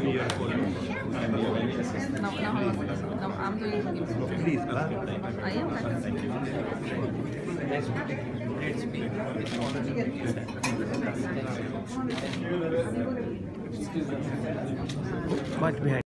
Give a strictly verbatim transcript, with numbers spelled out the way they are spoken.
here for you. No, no, no, I'm doing it. Please, huh? I am. Thank you. Much behind.